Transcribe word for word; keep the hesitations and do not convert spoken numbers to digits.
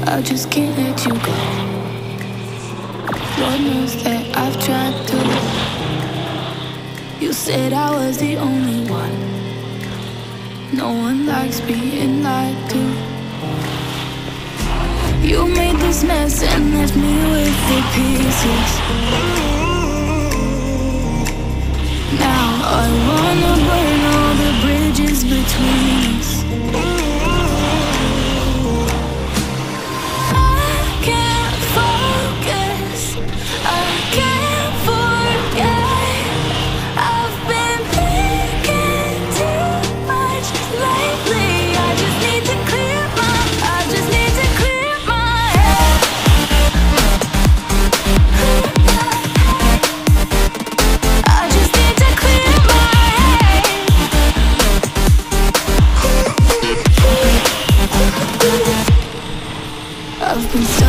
I just can't let you go. Lord knows that I've tried to. You said I was the only one. No one likes being lied to. You made this mess and left me with the pieces. Now I wanna burn all the bridges between us. I've been